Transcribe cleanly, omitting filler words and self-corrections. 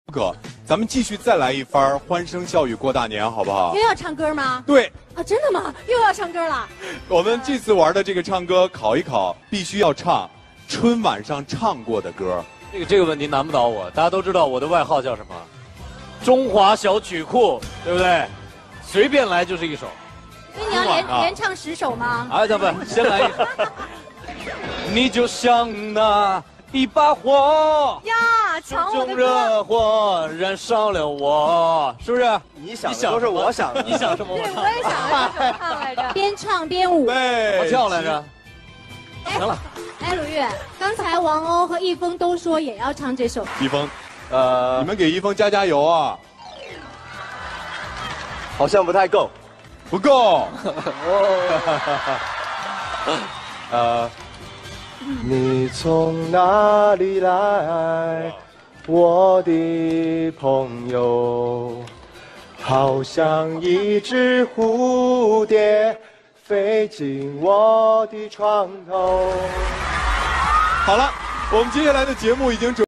哥，咱们继续再来一番欢声笑语过大年，好不好？ 又要唱歌吗？ 对啊，真的吗？又要唱歌了？ 我们这次玩的这个唱歌考一考，必须要唱春晚上唱过的歌。 这个问题难不倒我，大家都知道我的外号叫什么？中华小曲库，对不对？随便来就是一首。 所以你要连唱10首吗？ 哎，咱们先来一首。你就像那一把火呀，抢我的中歌！ 热火燃烧了我，是不是？ 你想的都是我想的。 你想什么？ 对，我也想了这首唱来着，边唱边舞。 对， 我跳来着。行了。 哎，鲁豫，刚才王鸥和易峰都说也要唱这首。 一峰，你们给一峰加油啊！ 好像不太够。 不够。 你从哪里来，我的朋友？好像一只蝴蝶飞进我的床头。 好了，我们接下来的节目已经准。